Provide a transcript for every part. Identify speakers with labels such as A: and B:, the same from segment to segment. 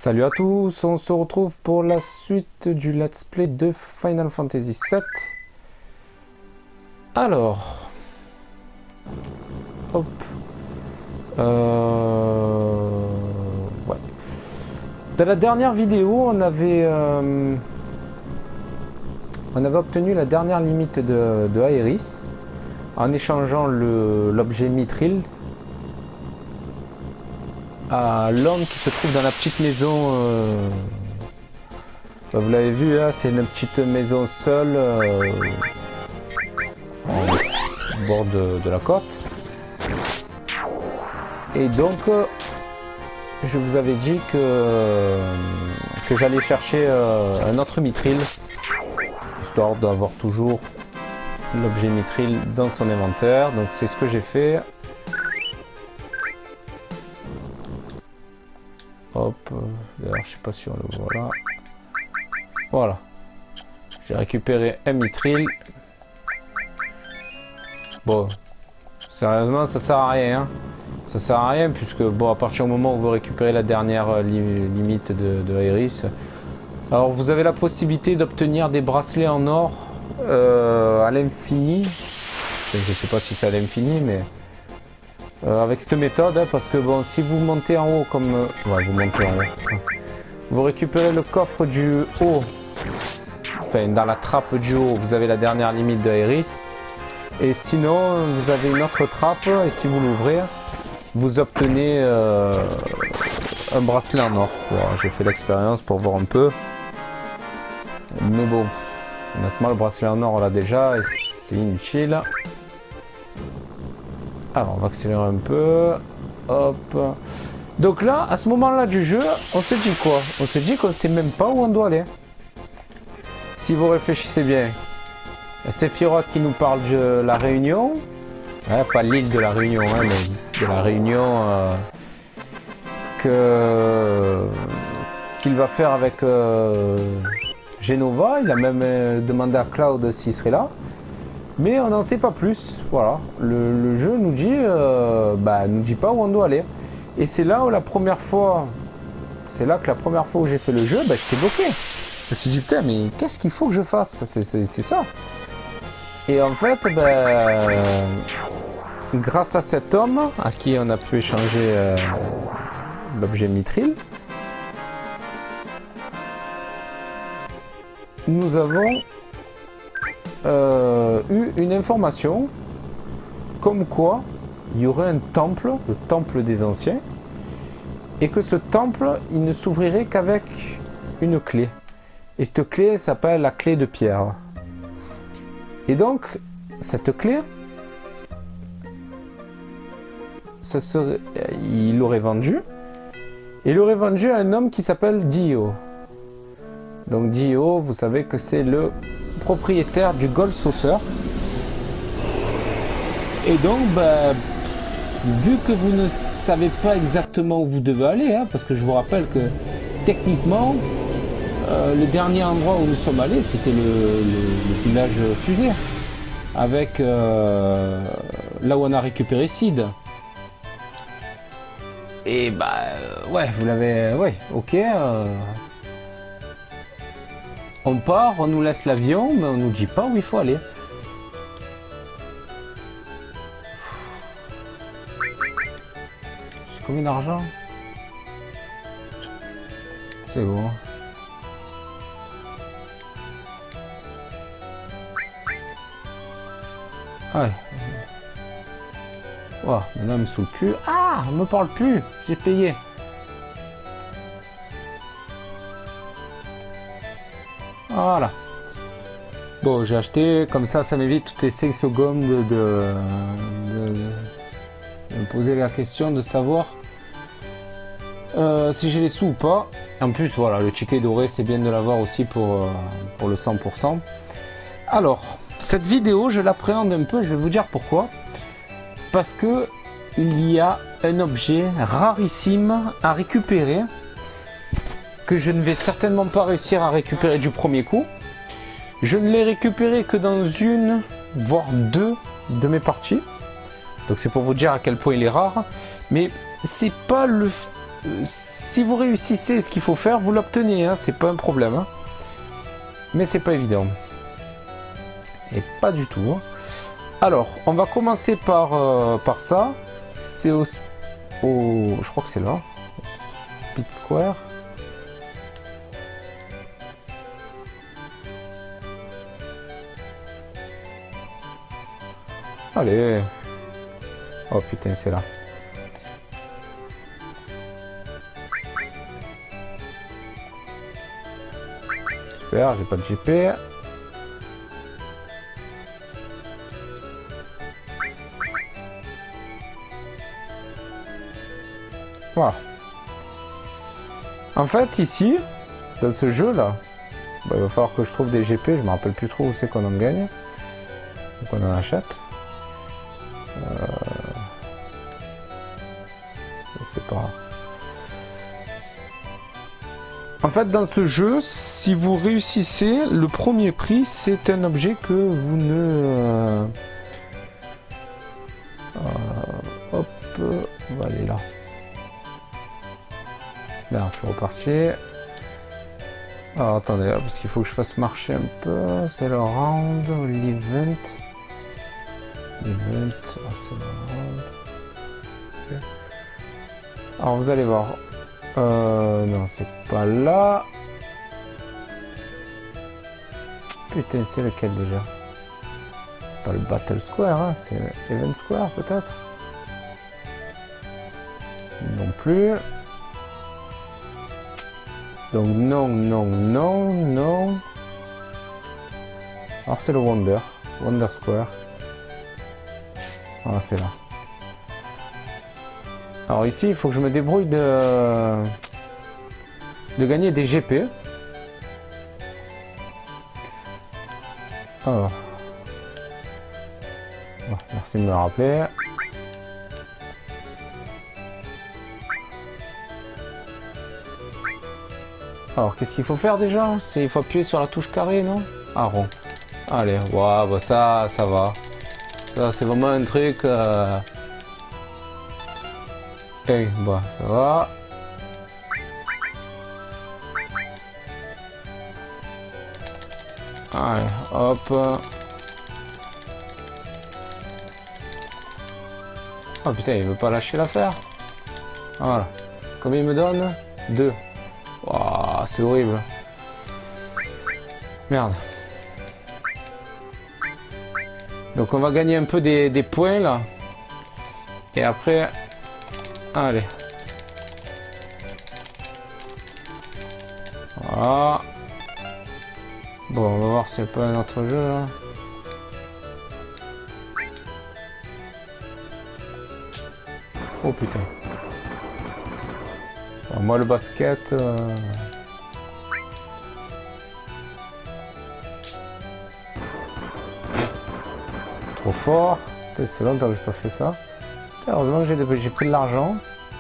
A: Salut à tous, on se retrouve pour la suite du let's play de Final Fantasy VII. Alors, hop, ouais. Dans la dernière vidéo, on avait obtenu la dernière limite de Aeris en échangeant l'objet Mithril à l'homme qui se trouve dans la petite maison. Vous l'avez vu, hein, c'est une petite maison seule au bord de la côte. Et donc, je vous avais dit que j'allais chercher un autre Mithril, histoire d'avoir toujours l'objet Mithril dans son inventaire. Donc c'est ce que j'ai fait. Hop, d'ailleurs je sais pas si on le voit là. Voilà. J'ai récupéré un Mithril. Bon, sérieusement ça sert à rien. Hein. Ça sert à rien puisque bon, à partir du moment où vous récupérez la dernière limite de Aeris, alors vous avez la possibilité d'obtenir des bracelets en or à l'infini. Je sais pas si c'est à l'infini, mais avec cette méthode, hein, parce que bon, si vous montez en haut comme ouais, vous montez en haut, vous récupérez le coffre du haut, enfin dans la trappe du haut, vous avez la dernière limite de Aeris, et sinon vous avez une autre trappe, et si vous l'ouvrez, vous obtenez un bracelet en or. Voilà, j'ai fait l'expérience pour voir un peu, mais bon, honnêtement le bracelet en or on l'a déjà, et c'est inutile. Alors on va accélérer un peu, hop. Donc là, à ce moment-là du jeu, on se dit quoi? On se dit qu'on sait même pas où on doit aller. Si vous réfléchissez bien, Sephiroth qui nous parle de la Réunion, hein, pas l'île de la Réunion, hein, mais de la Réunion qu'il va faire avec Genova. Il a même demandé à Cloud s'il serait là. Mais on n'en sait pas plus, voilà. Le jeu nous dit, nous dit pas où on doit aller. Et c'est là où la première fois, où j'ai fait le jeu, j'étais bloqué. Je me suis dit putain, mais qu'est-ce qu'il faut que je fasse? C'est ça. Et en fait, grâce à cet homme à qui on a pu échanger l'objet Mithril, nous avons eu une information comme quoi il y aurait un temple, le temple des anciens, et que ce temple il ne s'ouvrirait qu'avec une clé, et cette clé s'appelle la clé de pierre. Et donc cette clé, il l'aurait vendue, et il l'aurait vendue à un homme qui s'appelle Dio. Donc Dio, vous savez que c'est le propriétaire du Gold Saucer. Et donc, vu que vous ne savez pas exactement où vous devez aller, hein, parce que je vous rappelle que techniquement, le dernier endroit où nous sommes allés, c'était le village fusée, avec là où on a récupéré Sid. Et ouais, vous l'avez, ouais, ok. On part, on nous laisse l'avion, mais on nous dit pas où il faut aller. J'ai combien d'argent? C'est bon. Ouais. Oh, maintenant il me saoule plus. Ah, on me parle plus. J'ai payé. Voilà. Bon, j'ai acheté, comme ça m'évite toutes les 5 secondes de me poser la question de savoir si j'ai les sous ou pas. En plus, voilà, le ticket doré, c'est bien de l'avoir aussi pour le 100%. Alors, cette vidéo, je l'appréhende un peu, je vais vous dire pourquoi. Parce que il y a un objet rarissime à récupérer, que je ne vais certainement pas réussir à récupérer du premier coup. Je ne l'ai récupéré que dans une, voire deux de mes parties. Donc c'est pour vous dire à quel point il est rare. Mais c'est pas le... si vous réussissez ce qu'il faut faire, vous l'obtenez, hein, c'est pas un problème. Hein. Mais c'est pas évident. Et pas du tout. Hein. Alors, on va commencer par ça. C'est je crois que c'est là. Pit Square. Allez. Oh putain, c'est là. Super, j'ai pas de GP. Voilà. En fait, ici, dans ce jeu-là, bah, il va falloir que je trouve des GP. Je me rappelle plus trop où c'est qu'on en gagne. Donc on en achète. Je sais pas. En fait, dans ce jeu, si vous réussissez, le premier prix, c'est un objet que vous ne... hop, on va aller là. Là, je suis reparti. Alors, attendez, là, parce qu'il faut que je fasse marcher un peu. C'est le round, l'event. L'event, c'est le round. Okay. Alors, vous allez voir. Non, c'est pas là. Putain, c'est lequel déjà? C'est pas le Battle Square, hein, c'est Event Square peut-être? Non plus. Donc non, non, non, non. Alors c'est le Wonder Square. Ah, c'est là. Alors ici, il faut que je me débrouille de gagner des GP. Alors. Oh, merci de me le rappeler. Alors, qu'est-ce qu'il faut faire déjà? Il faut appuyer sur la touche carré, non? Ah, rond. Allez, wow, bah ça va. Ça, c'est vraiment un truc... Hey, bah, ça va. Allez, hop. Oh putain, il veut pas lâcher l'affaire. Voilà. Combien il me donne? 2. Wow, c'est horrible. Merde. Donc on va gagner un peu des points là. Et après... Allez. Voilà. Bon, on va voir s'il n'y a pas un autre jeu là. Oh putain. Bon, moi le basket... Trop fort. C'est longtemps que j'ai pas fait ça. Heureusement que j'ai pris de l'argent.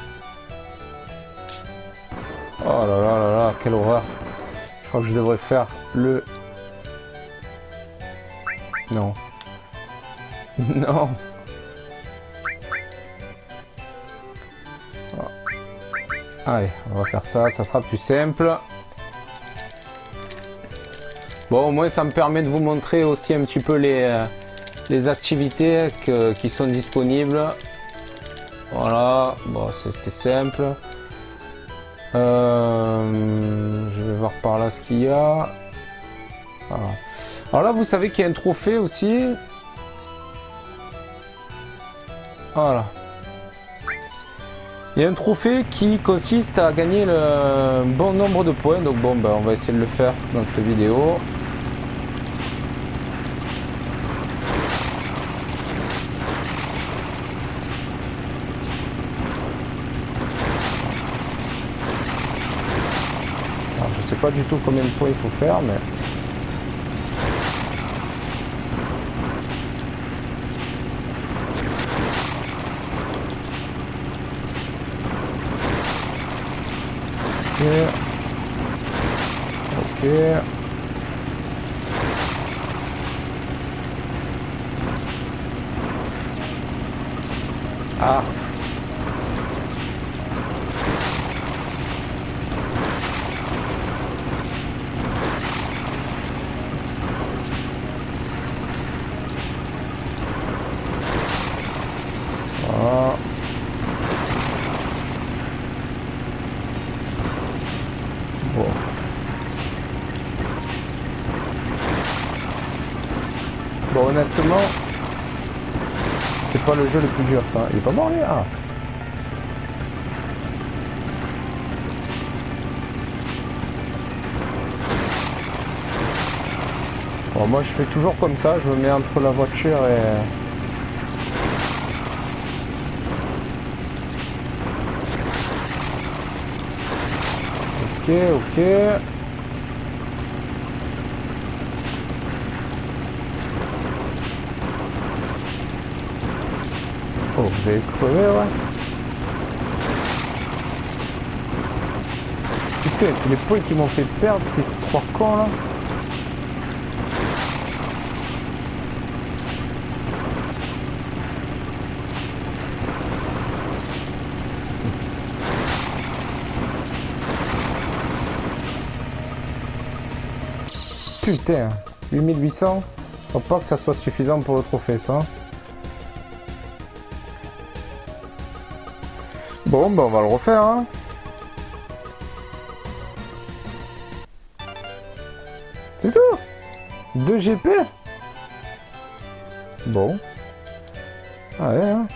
A: Oh là là là là, quelle horreur. Je crois que je devrais faire le... Non. Non. Oh. Allez, on va faire ça, ça sera plus simple. Bon, au moins ça me permet de vous montrer aussi un petit peu les activités qui sont disponibles. Voilà, bon, c'était simple. Je vais voir par là ce qu'il y a. Voilà. Alors là, vous savez qu'il y a un trophée aussi. Voilà. Il y a un trophée qui consiste à gagner le bon nombre de points. Donc bon, ben, on va essayer de le faire dans cette vidéo. Alors, je sais pas du tout combien de points il faut faire, mais... Ok. Ah. honnêtement, c'est pas le jeu le plus dur ça. Il est pas mort lui? Ah. Bon, moi je fais toujours comme ça, je me mets entre la voiture et... Ok. Oh, vous avez crevé, ouais. Putain, tous les points qui m'ont fait perdre, ces trois cons là. Putain, 8800. Faut pas que ça soit suffisant pour le trophée, ça. Bon, bah on va le refaire, hein. C'est tout. 2 GP. Bon. Allez, hein.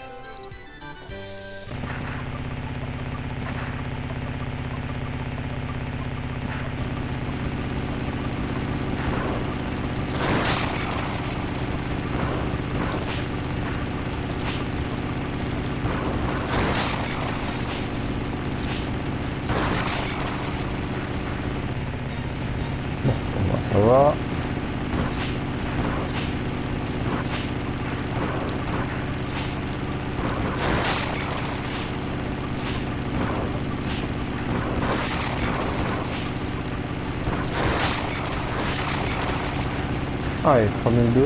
A: Ça va. Allez, 3002.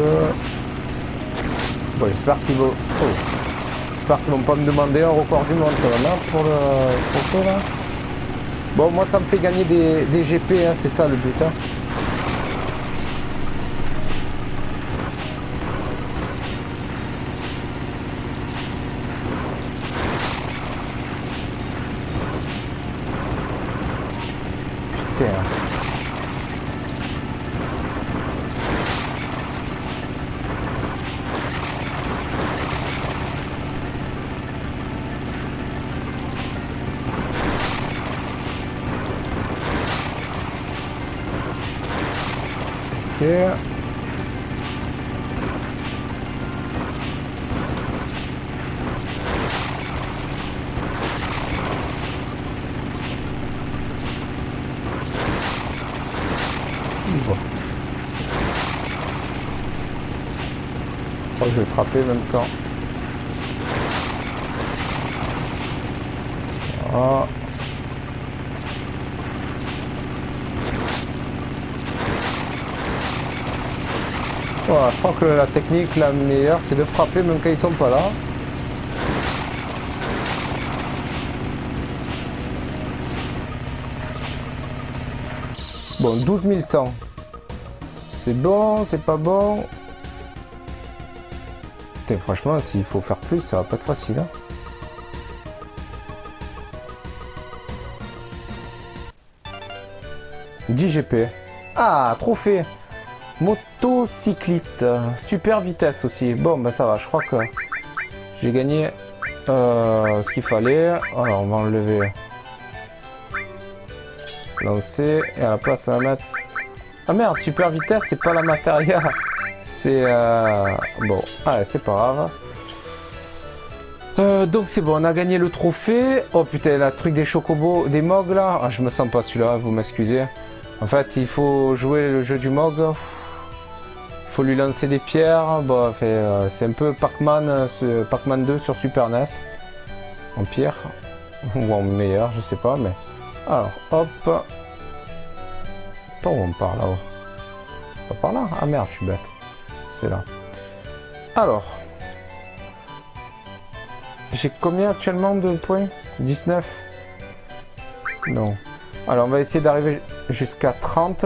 A: Bon, j'espère qu'ils vont... Oh. J'espère qu'ils vont pas me demander un record du monde quand même, pour le trophée là. Bon, moi ça me fait gagner des GP, hein, c'est ça le but. Hein. Putain. Ok. Bon. Je crois que je vais frapper en même temps. Voilà. Voilà, je crois que la technique la meilleure c'est de frapper même quand ils sont pas là. Bon, 12 100. C'est bon, c'est pas bon. Putain, franchement, s'il faut faire plus, ça va pas être facile. Hein. « 10 GP. Ah, trophée. Motocycliste. Super vitesse aussi. Bon, bah ça va, je crois que j'ai gagné ce qu'il fallait. Alors, on va enlever. Lancer. Et à la place, on va mettre... Ah merde, super vitesse, c'est pas la matériel. C'est... Bon, allez, c'est pas grave. Donc c'est bon, on a gagné le trophée. Oh putain, la truc des chocobos, des mogs là. Ah, je me sens pas celui-là, vous m'excusez. En fait, il faut jouer le jeu du mog. Faut lui lancer des pierres. Bon, c'est un peu Pac-Man, Pac-Man 2 sur Super NES. En pire. Ou en meilleur, je sais pas, mais... Alors, hop. Par où on part là-haut? Pas par là? Ah merde, je suis bête. C'est là. Alors. J'ai combien actuellement de points? 19? Non. Alors on va essayer d'arriver jusqu'à 30.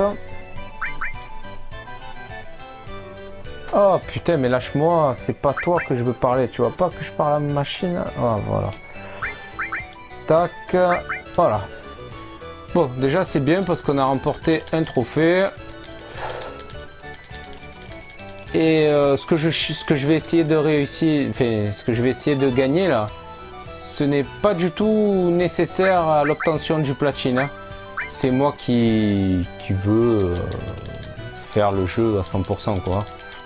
A: Oh putain, mais lâche-moi, c'est pas toi que je veux parler. Tu vois pas que je parle à ma machine? Ah voilà. Tac. Voilà. Bon, déjà c'est bien parce qu'on a remporté un trophée. Et ce que je vais essayer de réussir, enfin, ce que je vais essayer de gagner là, ce n'est pas du tout nécessaire à l'obtention du platine. Hein. C'est moi qui veux faire le jeu à 100% quoi.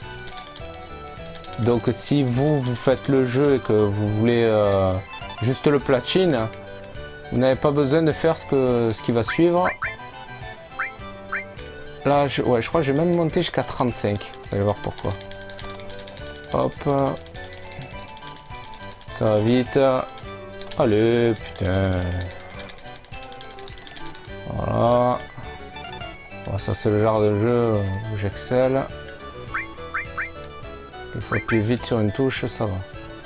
A: Donc si vous faites le jeu et que vous voulez juste le platine, vous n'avez pas besoin de faire ce qui va suivre. Là, je crois que j'ai même monté jusqu'à 35. Vous allez voir pourquoi. Hop. Ça va vite. Allez, putain. Voilà. Bon, ça, c'est le genre de jeu où j'excelle. Il faut appuyer vite sur une touche, ça va.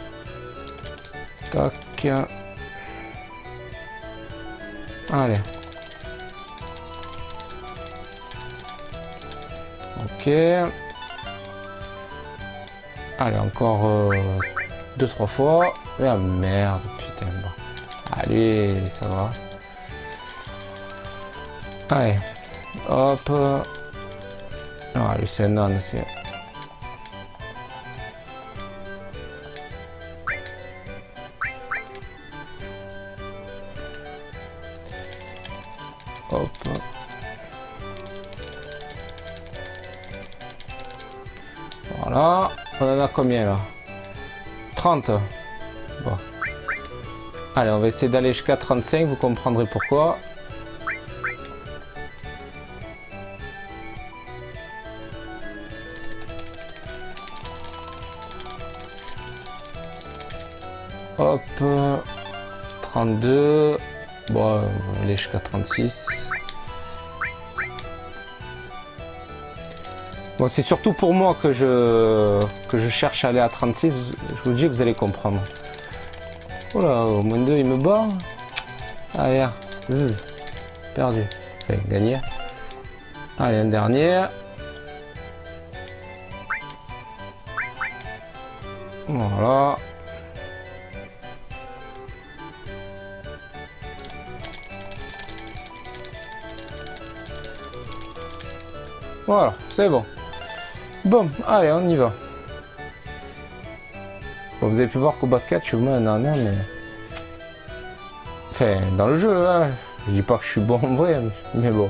A: Tac. Allez. Ok. Allez, encore 2-3 fois. Ah merde, putain. Bon. Allez, ça va. Allez. Hop. Ah, lui, c'est un âne, c'est... Hop. Voilà. On en a combien là? 30. Bon. Allez, on va essayer d'aller jusqu'à 35, vous comprendrez pourquoi. Hop. 32. Bon, on va aller jusqu'à 36. Bon, c'est surtout pour moi que je cherche à aller à 36. Je vous dis que vous allez comprendre. Oh là, au moins 2, il me bat. Allez, zzz, perdu. Enfin, gagné. Allez, un dernier. Voilà. Voilà, c'est bon. Bon, allez, on y va. Bon, vous avez pu voir qu'au basket, je suis vraiment un âne, mais... Enfin, dans le jeu, hein. Je dis pas que je suis bon en vrai, mais bon.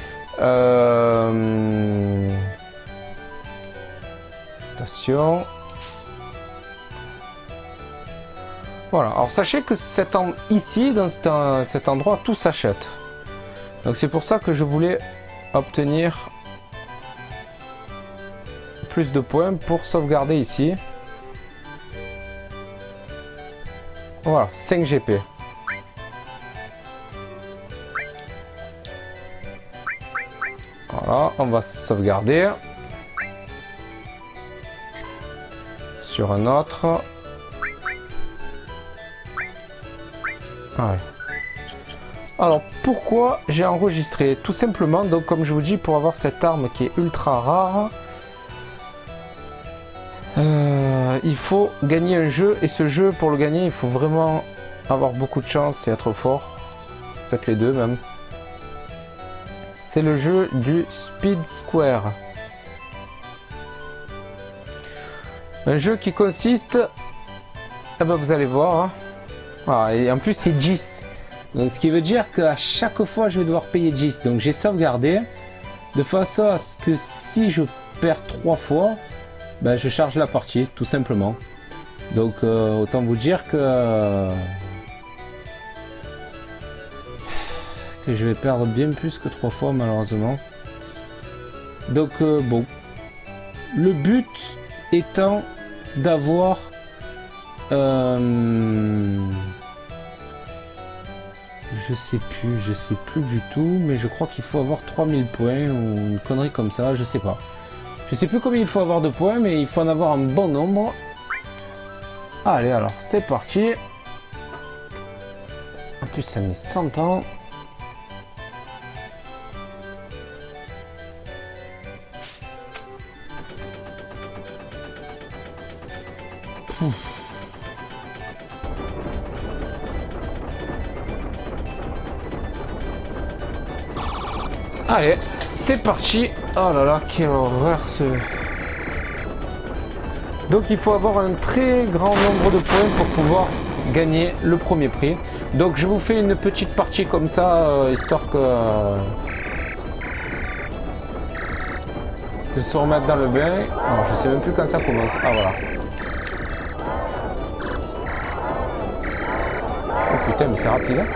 A: Attention. Voilà, alors sachez que ici, dans cet endroit, tout s'achète. Donc c'est pour ça que je voulais obtenir plus de points pour sauvegarder ici. Voilà, 5 GP. Voilà, on va sauvegarder sur un autre. Ouais. Alors pourquoi j'ai enregistré? Tout simplement, donc comme je vous dis, pour avoir cette arme qui est ultra rare, il faut gagner un jeu, et ce jeu, pour le gagner, il faut vraiment avoir beaucoup de chance et être fort. Peut-être les deux même. C'est le jeu du Speed Square. Un jeu qui consiste... Eh ben, vous allez voir. Hein. Voilà, et en plus c'est 10. Donc ce qui veut dire qu'à chaque fois je vais devoir payer 10. Donc j'ai sauvegardé. De façon à ce que si je perds 3 fois, ben, je charge la partie, tout simplement. Donc autant vous dire que je vais perdre bien plus que 3 fois malheureusement. Donc bon. Le but étant d'avoir je sais plus du tout, mais je crois qu'il faut avoir 3000 points ou une connerie comme ça, je sais pas. Je sais plus combien il faut avoir de points, mais il faut en avoir un bon nombre. Allez, alors, c'est parti. En plus, ça met 100 ans. Allez, c'est parti. Oh là là, quelle horreur ce... Donc il faut avoir un très grand nombre de points pour pouvoir gagner le premier prix. Donc je vous fais une petite partie comme ça, histoire que de se remettre dans le bain. Alors, je sais même plus quand ça commence. Ah voilà. Oh putain, mais c'est rapide hein.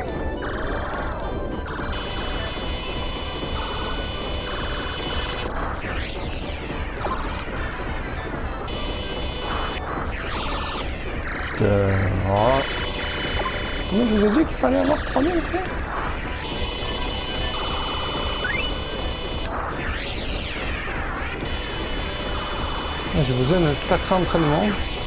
A: Voilà. Mais je vous ai dit qu'il fallait avoir 3000 frère. J'ai besoin d'un sacré entraînement.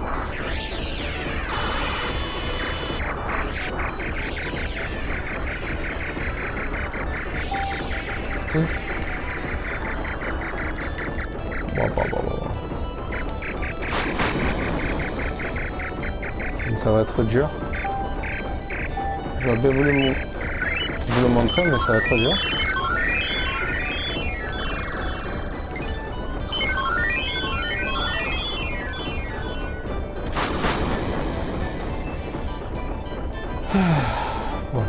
A: Bon. Ça va être dur. J'aurais bien voulu vous le montrer, mais ça va être dur. Bon.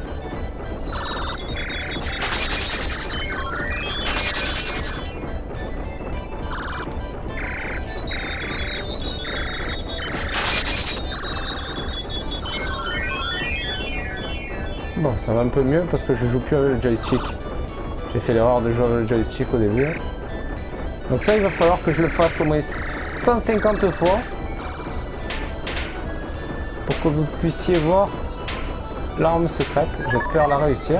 A: Bon, ça va un peu mieux parce que je joue plus avec le joystick. J'ai fait l'erreur de jouer avec le joystick au début. Donc ça, il va falloir que je le fasse au moins 150 fois pour que vous puissiez voir l'arme secrète. J'espère la réussir.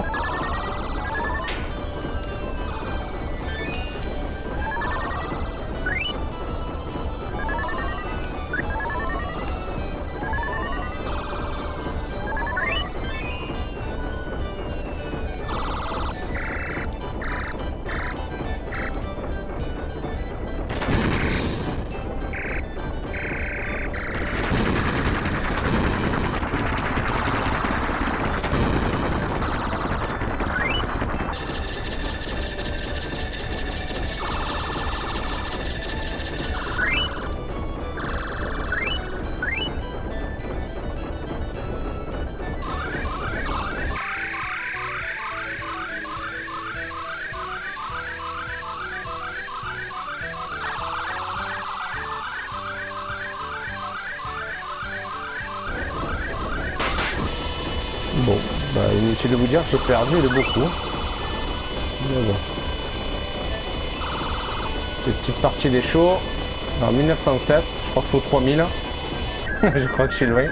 A: Bon, bah inutile de vous dire que j'ai perdu de beaucoup. Mais bon. C'est une petite partie des shows. En 1907, je crois qu'il faut 3000. Je crois que je suis loin.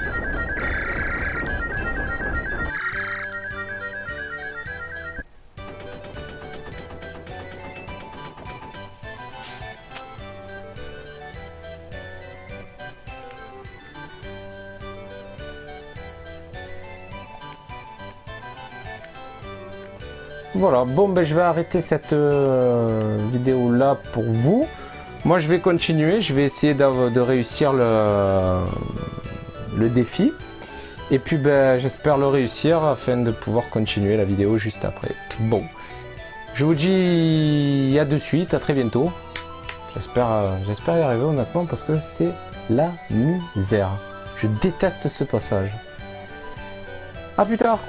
A: Voilà, bon ben je vais arrêter cette vidéo là pour vous. Moi je vais continuer, je vais essayer de réussir le défi. Et puis ben j'espère le réussir afin de pouvoir continuer la vidéo juste après. Bon, je vous dis à de suite, à très bientôt. J'espère y arriver honnêtement parce que c'est la misère. Je déteste ce passage. À plus tard.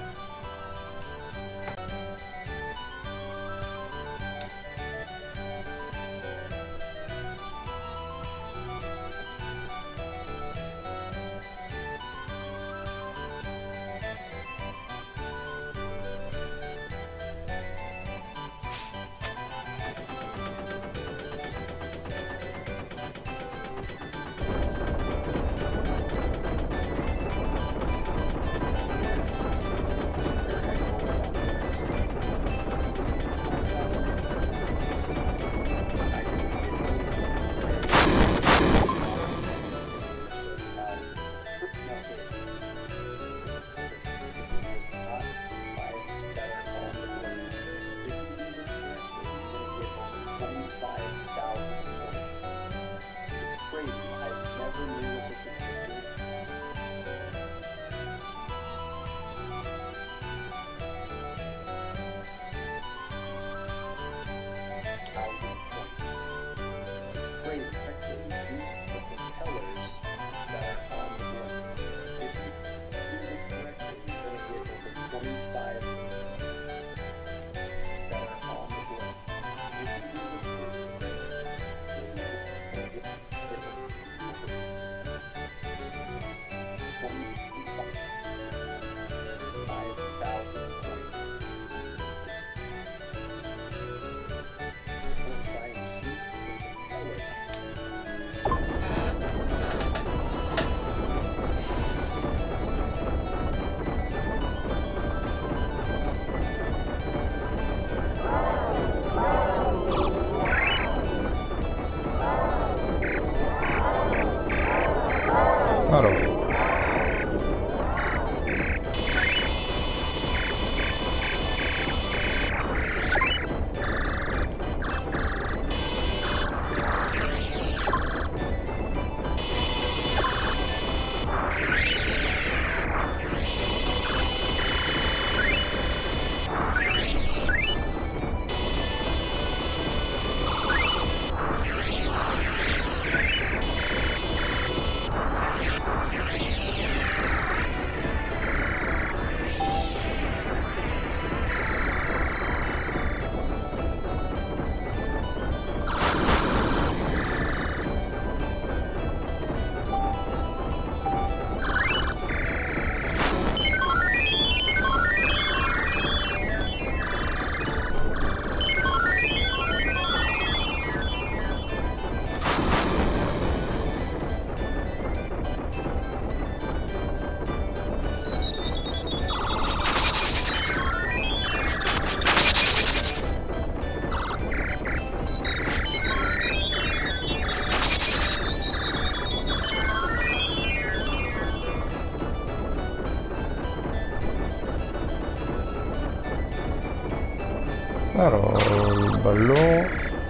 A: Alors, le ballon.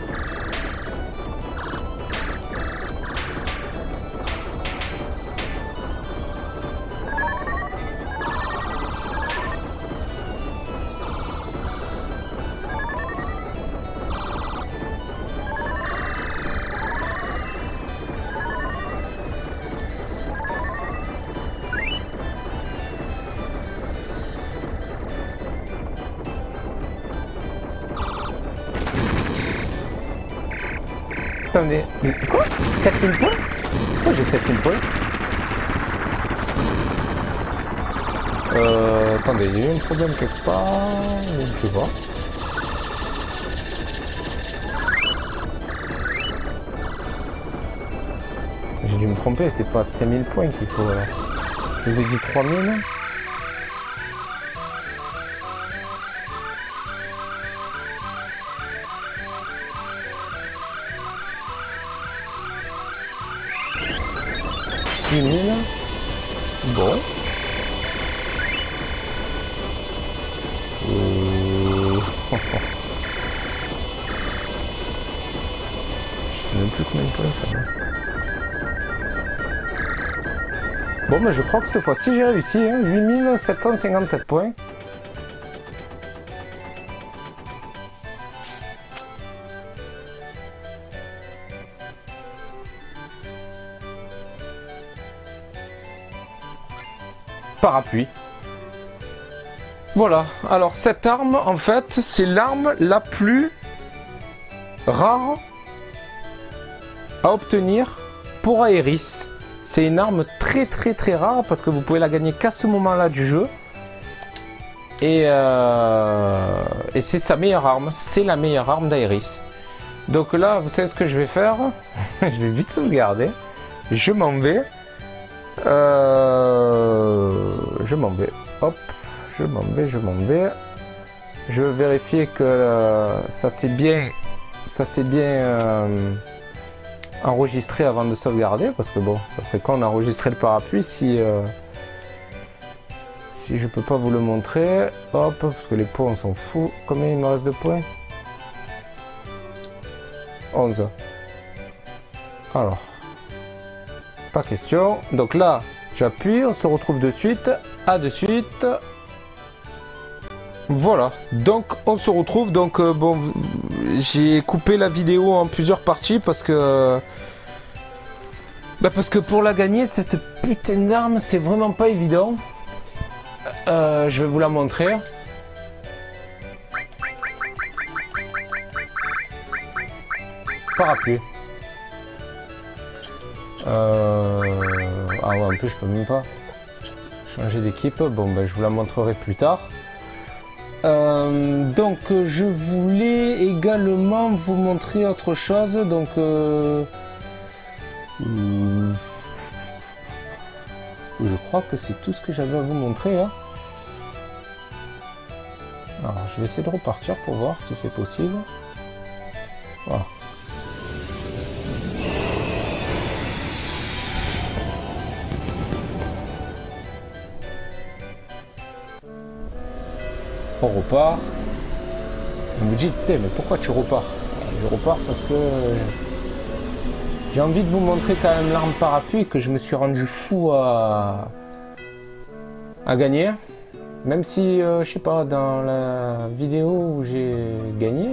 B: Attendez, mais quoi? 7000 points? Pourquoi j'ai 7000 points?
A: Attendez, il y a eu un problème quelque part, je ne sais pas. J'ai dû me tromper, c'est pas 5000 points qu'il faut. Je vous ai dit 3000. Bon. Je sais même plus combien de points ça va. Bon, mais je crois que cette fois-ci j'ai réussi, hein, 8757 points. Parapluie. Voilà, alors cette arme, en fait, c'est l'arme la plus rare à obtenir pour Aeris. C'est une arme très rare parce que vous pouvez la gagner qu'à ce moment-là du jeu. Et c'est sa meilleure arme, c'est la meilleure arme d'Aeris. Donc là, vous savez ce que je vais faire? Je vais vite sauvegarder. Je m'en vais. Je m'en vais. Hop, je m'en vais. Je vais vérifier que ça s'est bien enregistré avant de sauvegarder, parce que bon, ça serait con d'enregistrer le parapluie si je peux pas vous le montrer. Hop, parce que les points on s'en fout. Combien il me reste de points? 11. Alors, pas question. Donc là, j'appuie, on se retrouve de suite. À de suite. Voilà, donc on se retrouve. Donc bon, j'ai coupé la vidéo en plusieurs parties parce que pour la gagner, cette putain d'arme, c'est vraiment pas évident. Je vais vous la montrer. Parapluie. Ah ouais, en plus je peux même pas changer d'équipe. Bon ben je vous la montrerai plus tard. Donc je voulais également vous montrer autre chose. Donc je crois que c'est tout ce que j'avais à vous montrer, hein. Alors je vais essayer de repartir pour voir si c'est possible. Voilà. On repart. On me dit, mais pourquoi tu repars? Je repars parce que j'ai envie de vous montrer quand même l'arme parapluie que je me suis rendu fou à gagner. Même si, je sais pas, dans la vidéo où j'ai gagné,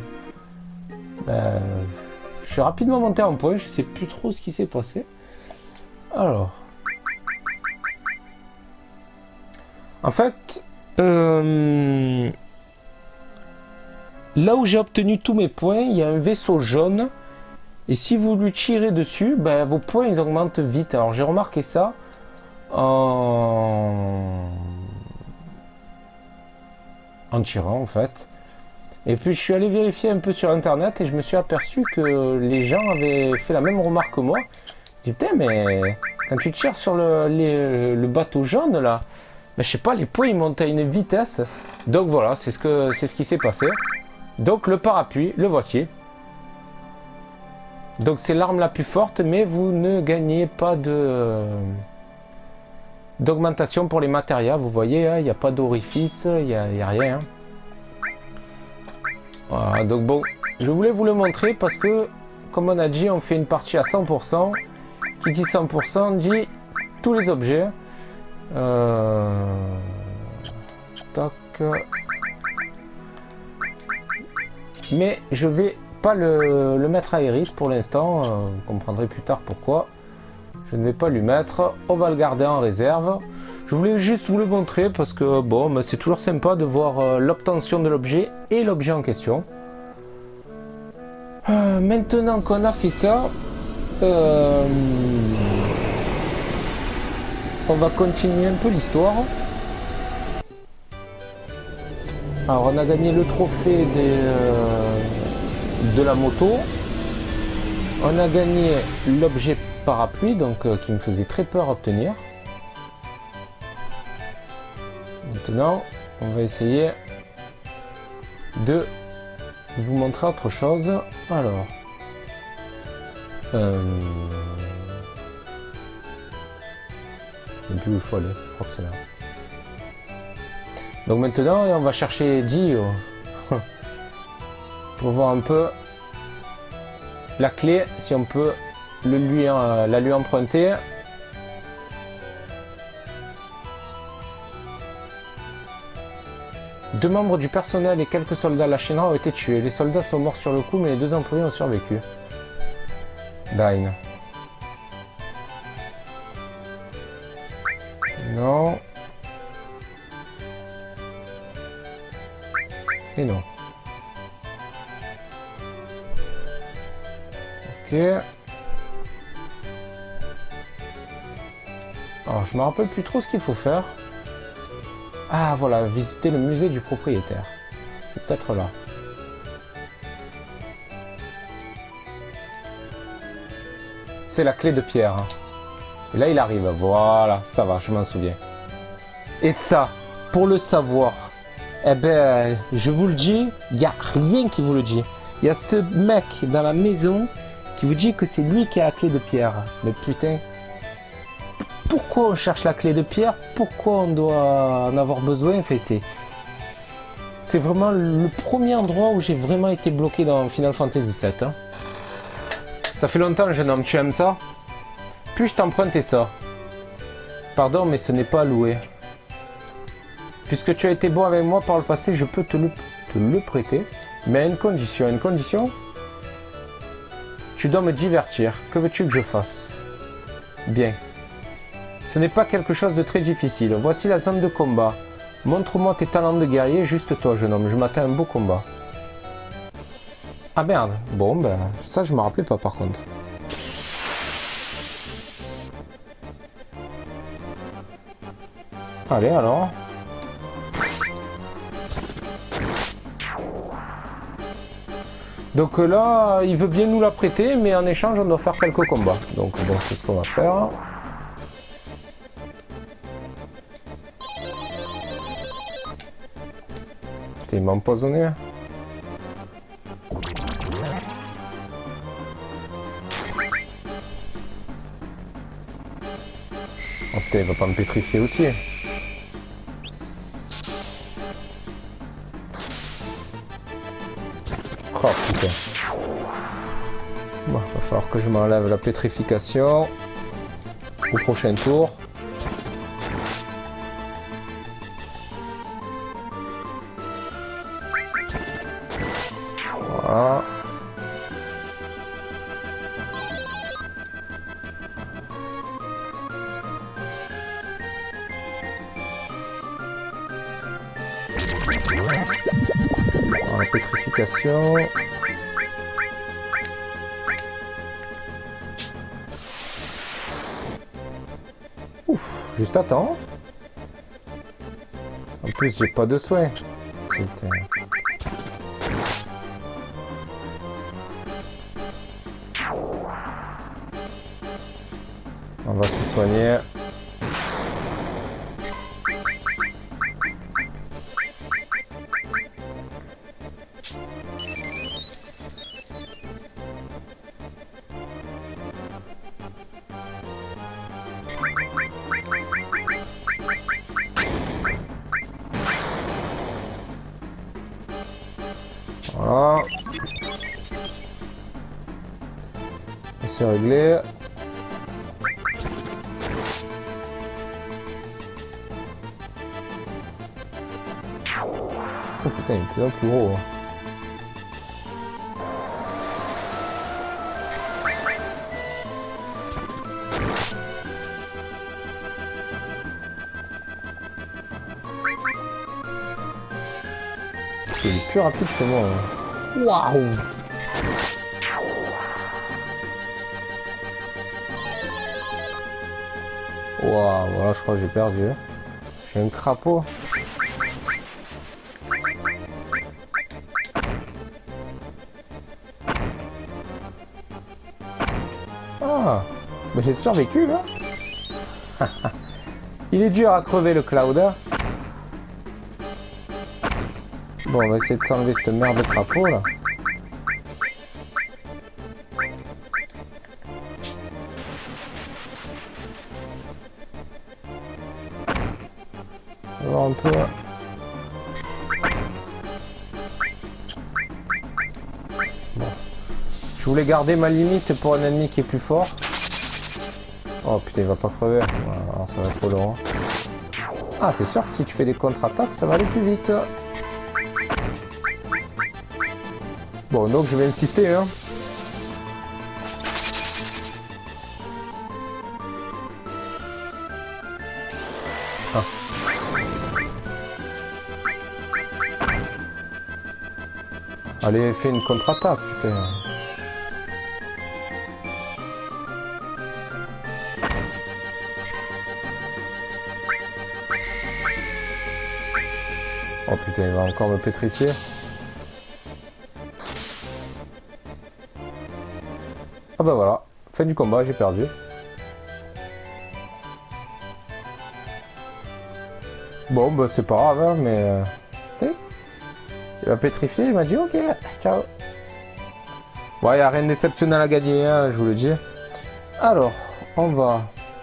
A: je suis rapidement monté en point, je sais plus trop ce qui s'est passé. Alors. En fait, là où j'ai obtenu tous mes points, il y a un vaisseau jaune. Et si vous lui tirez dessus, vos points ils augmentent vite. Alors j'ai remarqué ça en tirant en fait. Et puis je suis allé vérifier un peu sur internet et je me suis aperçu que les gens avaient fait la même remarque que moi. Je dis putain, mais quand tu tires sur le bateau jaune là, je sais pas, les points ils montent à une vitesse. Donc voilà, c'est ce qui s'est passé. Donc le parapluie, le voici. Donc c'est l'arme la plus forte, mais vous ne gagnez pas d'augmentation pour les matériaux. Vous voyez, il n'y a pas d'orifice, il n'y a rien. Voilà, donc bon, je voulais vous le montrer parce que, comme on a dit, on fait une partie à 100%. Qui dit 100% dit tous les objets. Tac. Mais je vais pas le mettre à Iris pour l'instant. Vous comprendrez plus tard pourquoi. Je ne vais pas lui mettre. On va le garder en réserve. Je voulais juste vous le montrer parce que bon, c'est toujours sympa de voir l'obtention de l'objet et l'objet en question. Maintenant qu'on a fait ça, on va continuer un peu l'histoire. Alors on a gagné le trophée de la moto. On a gagné l'objet parapluie, donc qui me faisait très peur à obtenir. Maintenant, on va essayer de vous montrer autre chose. Alors, je ne sais plus où il faut aller, je crois que c'est là. Donc maintenant, on va chercher Dio pour voir un peu la clé, si on peut la lui emprunter. Deux membres du personnel et quelques soldats Lachinra ont été tués. Les soldats sont morts sur le coup, mais les deux employés ont survécu. Dine. Non. Et non. Ok. Alors, je me rappelle plus trop ce qu'il faut faire. Ah voilà, visiter le musée du propriétaire. C'est peut-être là. C'est la clé de pierre. Hein. Et là il arrive, voilà, ça va, je m'en souviens. Et ça, pour le savoir, eh ben, je vous le dis, il n'y a rien qui vous le dit. Il y a ce mec dans la maison qui vous dit que c'est lui qui a la clé de pierre. Mais putain... Pourquoi on cherche la clé de pierre? Pourquoi on doit en avoir besoin? Enfin, c'est vraiment le premier endroit où j'ai vraiment été bloqué dans Final Fantasy VII. Hein. Ça fait longtemps, jeune homme, tu aimes ça? Puis-je t'emprunter ça? Pardon, mais ce n'est pas loué. Puisque tu as été bon avec moi par le passé, je peux te le prêter. Mais à une condition. Une condition? Tu dois me divertir. Que veux-tu que je fasse? Bien. Ce n'est pas quelque chose de très difficile. Voici la zone de combat. Montre-moi tes talents de guerrier, juste toi, jeune homme. Je m'attends à un beau combat. Ah merde. Bon, ben, ça je me rappelais pas par contre. Allez, alors. Donc là, il veut bien nous la prêter, mais en échange, on doit faire quelques combats. Donc bon, c'est ce qu'on va faire. Il m'a empoisonné. Oh putain, il va pas me pétrifier aussi. Oh putain. Bon, va falloir que je m'enlève la pétrification au prochain tour. Voilà. La pétrification. Ouf, juste à temps. En plus, j'ai pas de soins. Putain. On va se soigner. Voilà. C'est réglé. Oh putain, il est plus plus gros. Hein. Il est plus rapide que moi. Hein. Waouh! Waouh, voilà, je crois que j'ai perdu. J'ai un crapaud. Ah, mais j'ai survécu là. Il est dur à crever le Cloud. Hein. Bon, on va essayer de s'enlever cette merde de crapaud là. On va voir un peu. Bon. Je voulais garder ma limite pour un ennemi qui est plus fort. Oh putain, il va pas crever. Voilà, ça va être trop long. Ah, c'est sûr que si tu fais des contre-attaques, ça va aller plus vite. Bon, donc je vais insister, hein. Ah. Allez, fais une contre-attaque, putain. Oh putain, il va encore me pétrifier. Ah bah voilà, fin du combat, j'ai perdu. Bon bah c'est pas grave hein, mais... il m'a pétrifié, il m'a dit ok, ciao. Ouais, y a rien d'exceptionnel à gagner, hein, je vous le dis. Alors, on va...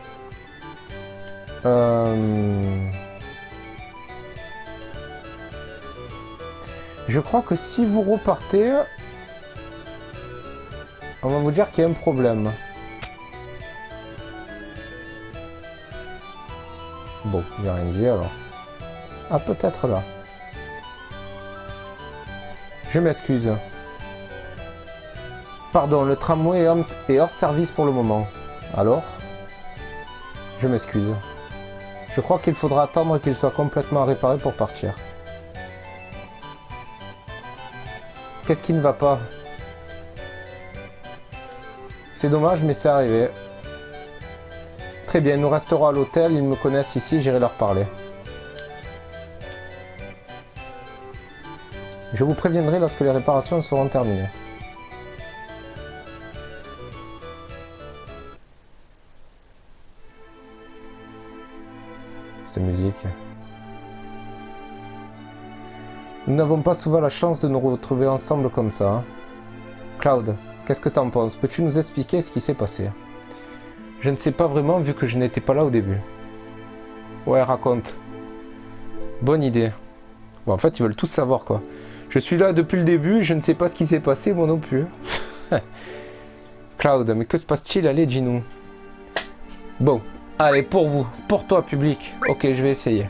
A: Je crois que si vous repartez... On va vous dire qu'il y a un problème. Bon, il n'y a rien dit alors. Ah, peut-être là. Je m'excuse. Pardon, le tramway est hors service pour le moment. Alors? Je m'excuse. Je crois qu'il faudra attendre qu'il soit complètement réparé pour partir. Qu'est-ce qui ne va pas? C'est dommage, mais c'est arrivé. Très bien, nous resterons à l'hôtel, ils me connaissent ici, j'irai leur parler. Je vous préviendrai lorsque les réparations seront terminées. Cette musique. Nous n'avons pas souvent la chance de nous retrouver ensemble comme ça. Hein. Cloud, qu'est-ce que t'en penses? Peux-tu nous expliquer ce qui s'est passé? Je ne sais pas vraiment vu que je n'étais pas là au début. Ouais, raconte. Bonne idée. Bon, en fait, ils veulent tous savoir quoi. Je suis là depuis le début, je ne sais pas ce qui s'est passé, moi non plus. Cloud, mais que se passe-t-il? Allez, dis-nous. Bon, allez, pour vous, pour toi, public. Ok, je vais essayer.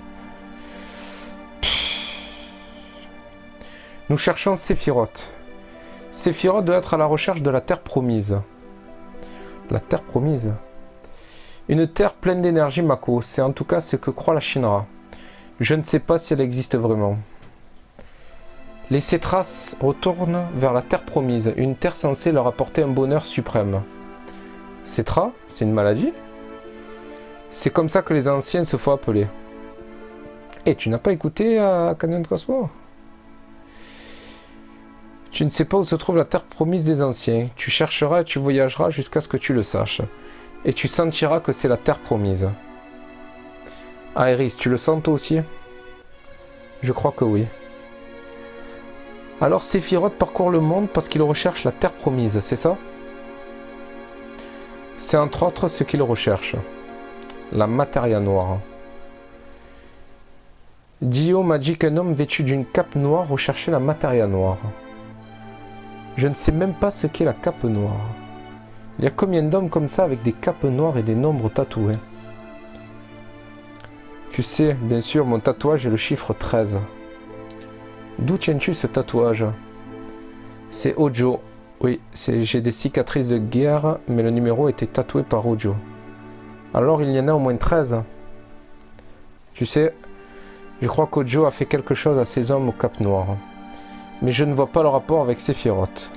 A: Nous cherchons Sephiroth. Sephiroth doit être à la recherche de la Terre Promise. La Terre Promise? Une Terre pleine d'énergie, Mako. C'est en tout cas ce que croit la Shinra. Je ne sais pas si elle existe vraiment. Les Cétras retournent vers la Terre Promise, une Terre censée leur apporter un bonheur suprême. Cétra? C'est une maladie? C'est comme ça que les anciens se font appeler. Et tu n'as pas écouté à Canyon Cosmo? Tu ne sais pas où se trouve la Terre Promise des anciens. Tu chercheras et tu voyageras jusqu'à ce que tu le saches. Et tu sentiras que c'est la Terre Promise. Aeris, tu le sens toi aussi? Je crois que oui. Alors Sephiroth parcourt le monde parce qu'il recherche la Terre Promise, c'est ça? C'est entre autres ce qu'il recherche. La Matéria Noire. Dio m'a dit qu'un homme vêtu d'une cape noire recherchait la Matéria Noire. Je ne sais même pas ce qu'est la cape noire. Il y a combien d'hommes comme ça avec des capes noires et des nombres tatoués? Tu sais, bien sûr, mon tatouage est le chiffre 13. D'où tiens-tu ce tatouage? C'est Ojo. Oui, j'ai des cicatrices de guerre, mais le numéro était tatoué par Ojo. Alors il y en a au moins 13. Tu sais, je crois qu'Ojo a fait quelque chose à ces hommes aux capes noires. Mais je ne vois pas le rapport avec Sephiroth.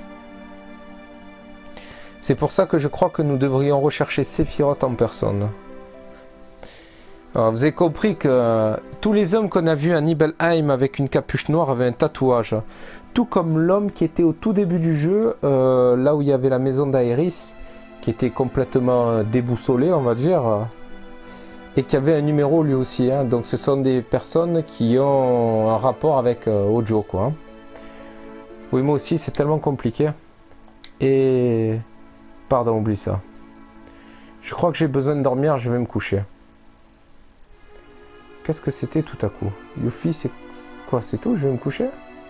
A: C'est pour ça que je crois que nous devrions rechercher Sephiroth en personne. Alors, vous avez compris que tous les hommes qu'on a vus à Nibelheim avec une capuche noire avaient un tatouage. Tout comme l'homme qui était au tout début du jeu, là où il y avait la maison d'Aeris, qui était complètement déboussolée, on va dire, et qui avait un numéro lui aussi. Hein. Donc ce sont des personnes qui ont un rapport avec Ojo, quoi. Oui, moi aussi, c'est tellement compliqué. Et... Pardon, oublie ça. Je crois que j'ai besoin de dormir, je vais me coucher. Qu'est-ce que c'était tout à coup? Yuffie, c'est quoi? C'est tout? Je vais me coucher?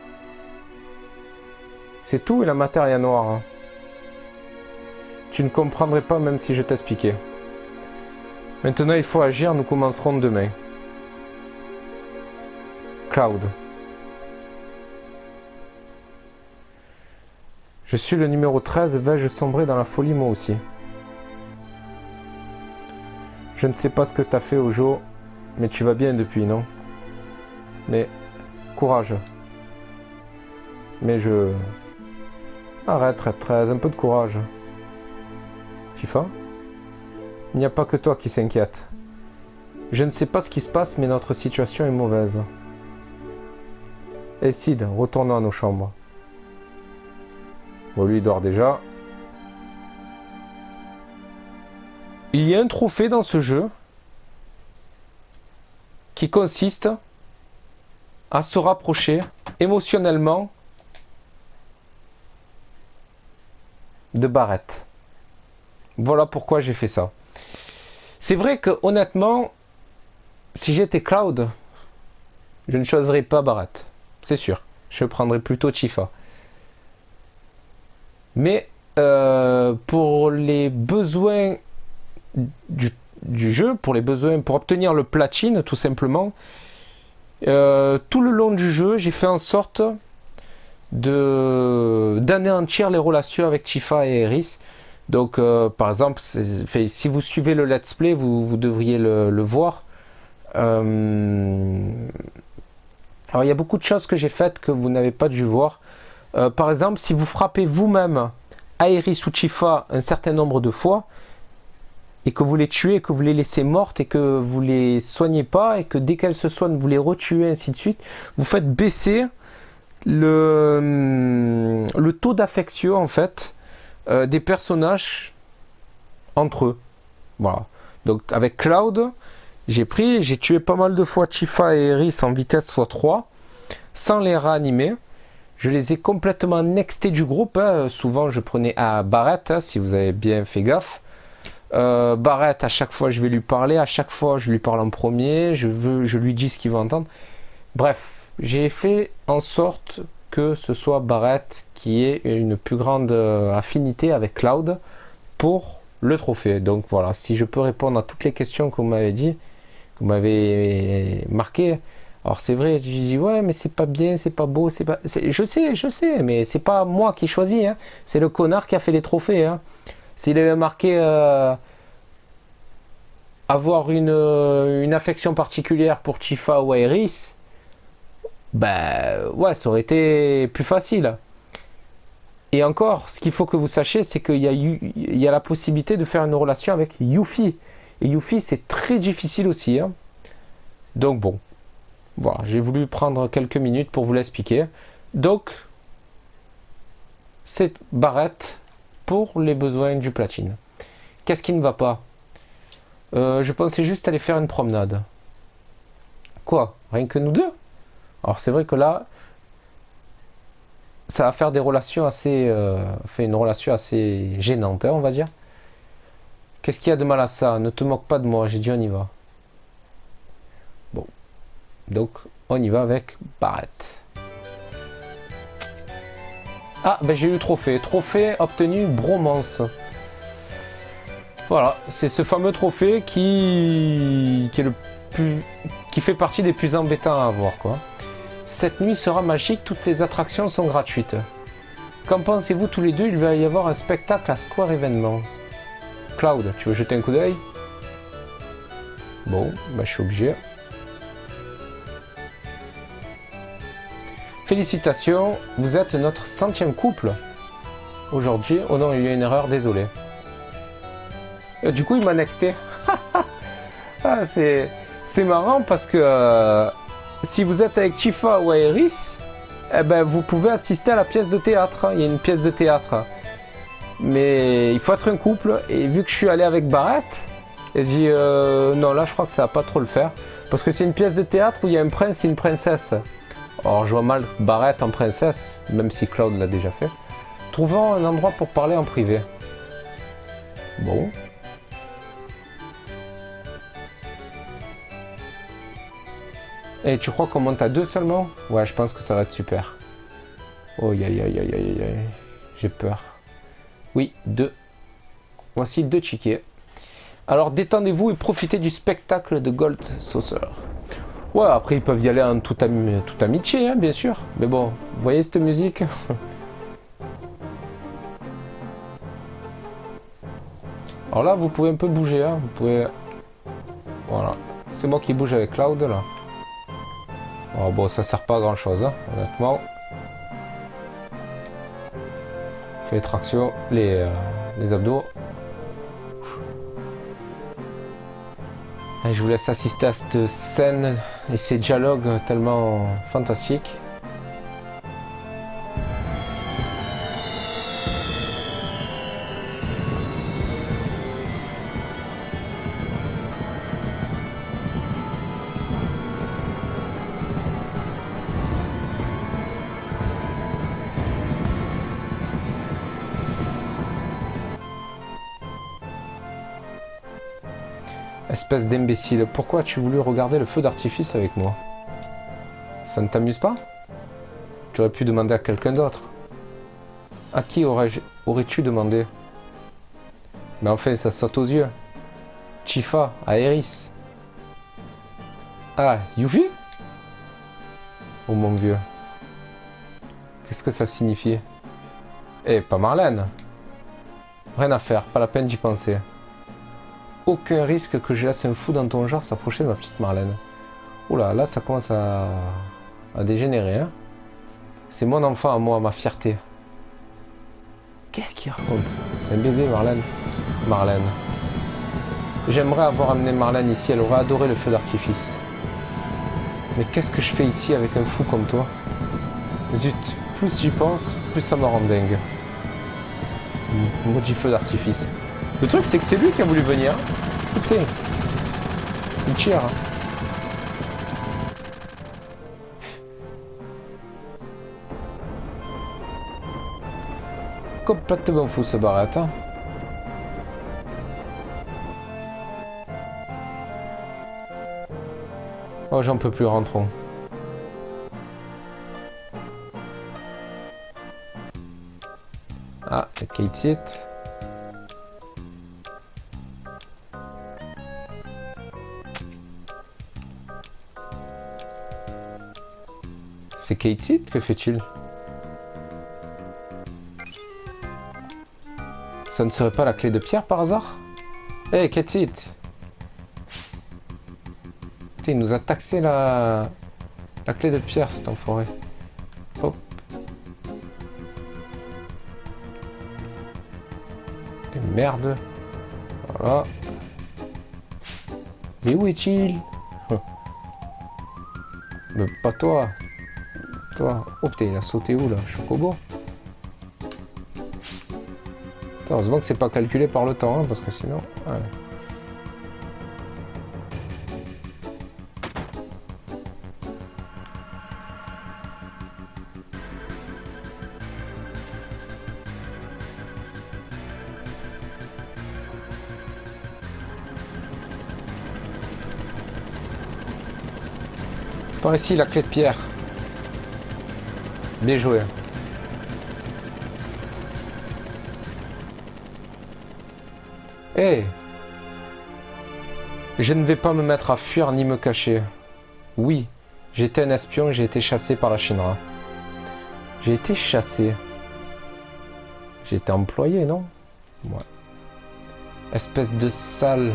A: C'est tout et la matière noire. Hein. Tu ne comprendrais pas même si je t'expliquais. Maintenant, il faut agir, nous commencerons demain. Cloud. Je suis le numéro 13, vais-je sombrer dans la folie moi aussi? Je ne sais pas ce que t'as fait Ojo, mais tu vas bien depuis, non? Mais, courage. Mais je... Arrête, 13, un peu de courage. Tifa? Il n'y a pas que toi qui s'inquiète. Je ne sais pas ce qui se passe, mais notre situation est mauvaise. Et Sid, retournons à nos chambres. Bon, lui, il dort déjà. Il y a un trophée dans ce jeu qui consiste à se rapprocher émotionnellement de Barrett. Voilà pourquoi j'ai fait ça. C'est vrai que honnêtement, si j'étais Cloud, je ne choisirais pas Barrett. C'est sûr. Je prendrais plutôt Tifa. Mais pour les besoins du jeu, pour les besoins, pour obtenir le platine, tout simplement, tout le long du jeu, j'ai fait en sorte d'anéantir les relations avec Tifa et Aeris. Donc, par exemple, si vous suivez le let's play, vous devriez le voir. Alors, il y a beaucoup de choses que j'ai faites que vous n'avez pas dû voir. Par exemple, si vous frappez vous-même Aeris ou Tifa un certain nombre de fois, et que vous les tuez, et que vous les laissez mortes, et que vous les soignez pas, et que dès qu'elles se soignent, vous les retuez, ainsi de suite, vous faites baisser le taux d'affection, en fait, des personnages entre eux. Voilà. Donc, avec Cloud, j'ai tué pas mal de fois Tifa et Aeris en vitesse x3, sans les réanimer. Je les ai complètement nextés du groupe. Hein. Souvent, je prenais à Barrett, hein, si vous avez bien fait gaffe. Barrett, à chaque fois, je vais lui parler. À chaque fois, je lui parle en premier. Je lui dis ce qu'il veut entendre. Bref, j'ai fait en sorte que ce soit Barrett qui ait une plus grande affinité avec Cloud pour le trophée. Donc voilà, si je peux répondre à toutes les questions que vous m'avez dit, que vous m'avez marqué. Alors c'est vrai, je dis ouais mais c'est pas bien, c'est pas beau, c'est pas... Je sais, mais c'est pas moi qui choisis, hein. C'est le connard qui a fait les trophées. Hein. S'il avait marqué avoir une affection particulière pour Tifa ou Aeris, ben ouais, ça aurait été plus facile. Et encore, ce qu'il faut que vous sachiez, c'est qu'il y a la possibilité de faire une relation avec Yuffie. Et Yuffie, c'est très difficile aussi. Hein. Donc bon. Voilà, j'ai voulu prendre quelques minutes pour vous l'expliquer. Donc, c'est Barrett pour les besoins du platine. Qu'est-ce qui ne va pas? Je pensais juste aller faire une promenade. Quoi? Rien que nous deux? Alors c'est vrai que là, ça va faire des relations assez... fait une relation assez gênante, hein, on va dire. Qu'est-ce qu'il y a de mal à ça? Ne te moque pas de moi, j'ai dit on y va. Bon. Donc, on y va avec Barrett. Ah, ben j'ai eu le trophée. Trophée obtenu bromance. Voilà, c'est ce fameux trophée qui est le plus... qui fait partie des plus embêtants à avoir, quoi. Cette nuit sera magique, toutes les attractions sont gratuites. Qu'en pensez-vous tous les deux? Il va y avoir un spectacle à Square Événement. Cloud, tu veux jeter un coup d'œil? Bon, bah je suis obligé. Félicitations, vous êtes notre 100e couple. Aujourd'hui, oh non, il y a une erreur, désolé. Du coup, il m'a nexté. Ah, c'est marrant parce que si vous êtes avec Tifa ou Aeris, eh ben, vous pouvez assister à la pièce de théâtre. Il y a une pièce de théâtre. Mais il faut être un couple. Et vu que je suis allé avec Barrett, j'ai dit non, là je crois que ça va pas trop le faire. Parce que c'est une pièce de théâtre où il y a un prince et une princesse. Alors je vois mal Barrett en princesse, même si Cloud l'a déjà fait. Trouvons un endroit pour parler en privé. Bon. Et tu crois qu'on monte à 2 seulement? Ouais, je pense que ça va être super. Oh, aïe aïe aïe aïe aïe aïe. J'ai peur. Oui, 2. Voici 2 tickets. Alors détendez-vous et profitez du spectacle de Gold Saucer. Ouais, après ils peuvent y aller en toute amitié, hein, bien sûr. Mais bon, vous voyez cette musique? Alors là, vous pouvez un peu bouger, hein. Vous pouvez... Voilà. C'est moi qui bouge avec Cloud, là. Oh, bon, ça sert pas à grand chose, hein, honnêtement. Fait les tractions, les abdos. Et je vous laisse assister à cette scène et ces dialogues tellement fantastiques. Espèce d'imbécile, pourquoi as-tu voulu regarder le feu d'artifice avec moi? Ça ne t'amuse pas? Tu aurais pu demander à quelqu'un d'autre. À qui aurais-tu demandé? Mais enfin, ça saute aux yeux. Tifa, à Aeris. Ah, Yuffie? Oh mon vieux. Qu'est-ce que ça signifie? Eh, pas Marlène. Rien à faire, pas la peine d'y penser. Aucun risque que je laisse un fou dans ton genre s'approcher de ma petite Marlène. Oula, là ça commence à dégénérer, hein. C'est mon enfant à moi, ma fierté. Qu'est-ce qu'il raconte? C'est un bébé, Marlène. Marlène. J'aimerais avoir amené Marlène ici, elle aurait adoré le feu d'artifice. Mais qu'est-ce que je fais ici avec un fou comme toi? Zut, plus j'y pense, plus ça me rend dingue. Maudit feu d'artifice. Le truc c'est que c'est lui qui a voulu venir. Écoutez, il tire. Complètement fou ce Barrett, hein. Oh, j'en peux plus, rentrons. Ah, Kate Sit. C'est Kate Sit, que fait-il? Ça ne serait pas la clé de pierre par hasard? Eh, hey, Kate Sit! Il nous a taxé la clé de pierre, cet enfoiré. Hop. Merde. Voilà. Mais où est-il? Mais pas toi. Toi. Oh putain, il a sauté où là? Chocobo. Heureusement que c'est pas calculé par le temps, hein, parce que sinon... Ouais. Par ici, la clé de pierre. Bien joué. Hé! Je ne vais pas me mettre à fuir ni me cacher. Oui, j'étais un espion et j'ai été chassé par la Shinra. J'ai été chassé. J'ai été employé, non? Ouais. Espèce de sale.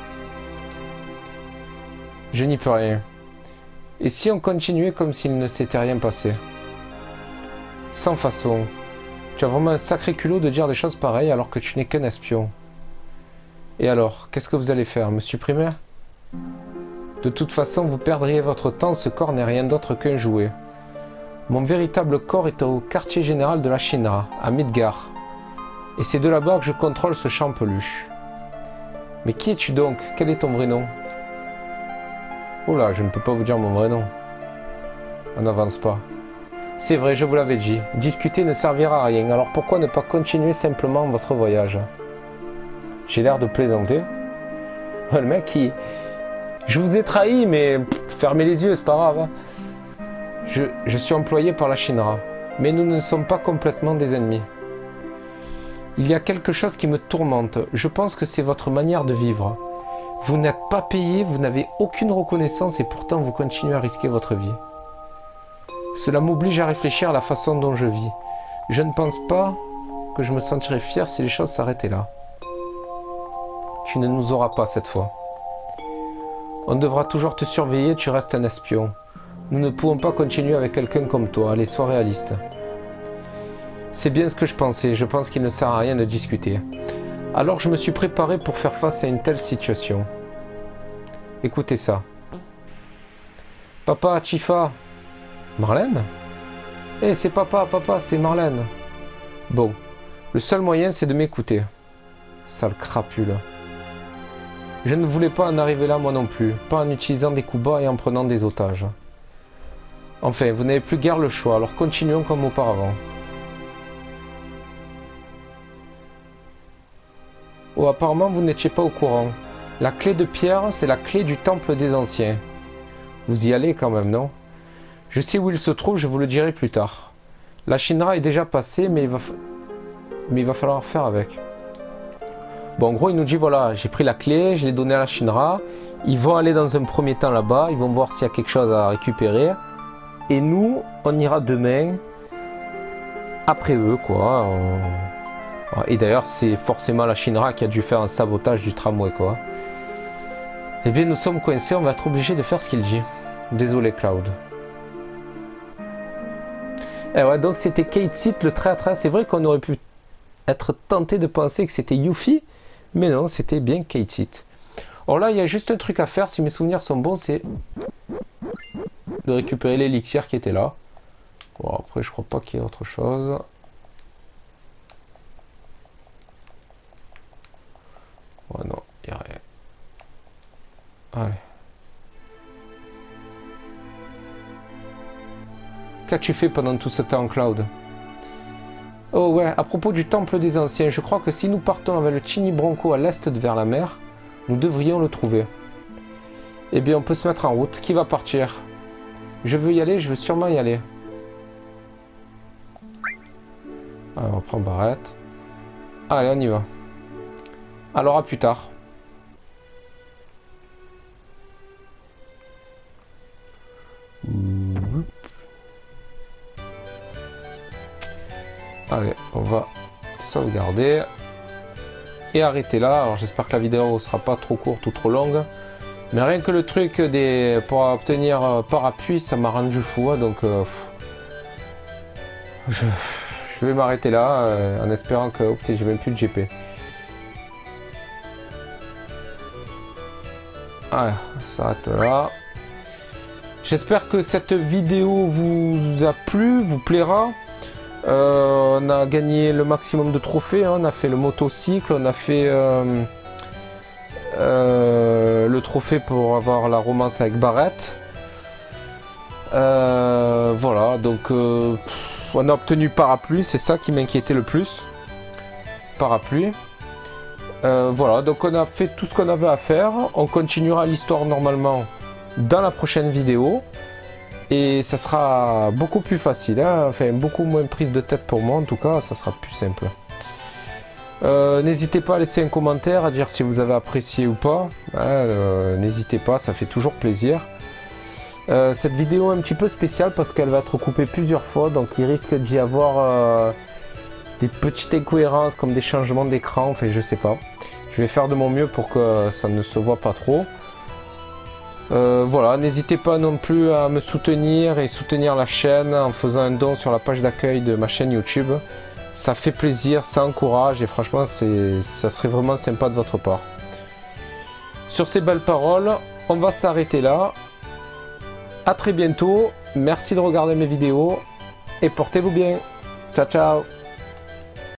A: Je n'y peux rien. Et si on continuait comme s'il ne s'était rien passé? Sans façon. Tu as vraiment un sacré culot de dire des choses pareilles alors que tu n'es qu'un espion. Et alors, qu'est-ce que vous allez faire? Me supprimer? De toute façon, vous perdriez votre temps, ce corps n'est rien d'autre qu'un jouet. Mon véritable corps est au quartier général de la Shinra, à Midgar. Et c'est de là-bas que je contrôle ce champ peluche. Mais qui es-tu donc? Quel est ton vrai nom? Oh là, je ne peux pas vous dire mon vrai nom. On n'avance pas. C'est vrai, je vous l'avais dit. Discuter ne servira à rien, alors pourquoi ne pas continuer simplement votre voyage? J'ai l'air de plaisanter. Le mec, je vous ai trahi, mais fermez les yeux, c'est pas grave. Hein. Je suis employé par la Shinra, mais nous ne sommes pas complètement des ennemis. Il y a quelque chose qui me tourmente. Je pense que c'est votre manière de vivre. Vous n'êtes pas payé, vous n'avez aucune reconnaissance et pourtant vous continuez à risquer votre vie. Cela m'oblige à réfléchir à la façon dont je vis. Je ne pense pas que je me sentirais fier si les choses s'arrêtaient là. Tu ne nous auras pas cette fois. On devra toujours te surveiller, tu restes un espion. Nous ne pouvons pas continuer avec quelqu'un comme toi. Allez, sois réaliste. C'est bien ce que je pensais. Je pense qu'il ne sert à rien de discuter. Alors je me suis préparé pour faire face à une telle situation. Écoutez ça. Papa, Chifa. Marlène? Eh, c'est papa, c'est Marlène. Bon, le seul moyen c'est de m'écouter. Sale crapule. Je ne voulais pas en arriver là moi non plus, pas en utilisant des coups bas et en prenant des otages. Enfin, vous n'avez plus guère le choix, alors continuons comme auparavant. Oh, apparemment vous n'étiez pas au courant. La clé de pierre, c'est la clé du temple des anciens. Vous y allez quand même, non? Je sais où il se trouve, je vous le dirai plus tard. La Shinra est déjà passée, mais il va falloir faire avec. Bon, en gros, il nous dit, voilà, j'ai pris la clé, je l'ai donnée à la Shinra. Ils vont aller dans un premier temps là-bas, ils vont voir s'il y a quelque chose à récupérer. Et nous, on ira demain, après eux, quoi. Et d'ailleurs, c'est forcément la Shinra qui a dû faire un sabotage du tramway, quoi. Eh bien, nous sommes coincés, on va être obligés de faire ce qu'il dit. Désolé, Cloud. Et ouais, donc c'était Cait Sith le traître. C'est vrai qu'on aurait pu être tenté de penser que c'était Yuffie, mais non, c'était bien Cait Sith. Alors là, il y a juste un truc à faire, si mes souvenirs sont bons, c'est de récupérer l'élixir qui était là. Bon, après, je crois pas qu'il y ait autre chose. Oh non, il n'y a rien. Allez. Qu'as-tu fait pendant tout ce temps, Cloud? Oh ouais, à propos du temple des anciens, je crois que si nous partons avec le Chini Bronco à l'est vers la mer, nous devrions le trouver. Eh bien, on peut se mettre en route. Qui va partir? Je veux y aller, je veux sûrement y aller. Alors, on prend Barrette. Allez, on y va. Alors, à plus tard. Allez, on va sauvegarder et arrêter là. Alors j'espère que la vidéo sera pas trop courte ou trop longue, mais rien que le truc pour obtenir parapluie, ça m'a rendu fou, hein, donc je vais m'arrêter là en espérant que j'ai même plus de GP. Allez, ça s'arrête là. J'espère que cette vidéo vous a plu, vous plaira. On a gagné le maximum de trophées, hein. On a fait le motocycle, on a fait le trophée pour avoir la romance avec Barrette. Voilà, donc on a obtenu parapluie, c'est ça qui m'inquiétait le plus. Parapluie. Voilà, donc on a fait tout ce qu'on avait à faire. On continuera l'histoire normalement dans la prochaine vidéo. Et ça sera beaucoup plus facile, hein, enfin beaucoup moins prise de tête pour moi en tout cas, ça sera plus simple. N'hésitez pas à laisser un commentaire, à dire si vous avez apprécié ou pas. N'hésitez pas, ça fait toujours plaisir. Cette vidéo est un petit peu spéciale parce qu'elle va être coupée plusieurs fois, donc il risque d'y avoir des petites incohérences comme des changements d'écran, enfin je sais pas. Je vais faire de mon mieux pour que ça ne se voit pas trop. Voilà, n'hésitez pas non plus à me soutenir et soutenir la chaîne en faisant un don sur la page d'accueil de ma chaîne YouTube. Ça fait plaisir, ça encourage et franchement ça serait vraiment sympa de votre part. Sur ces belles paroles, on va s'arrêter là. A très bientôt, merci de regarder mes vidéos et portez-vous bien. Ciao ciao.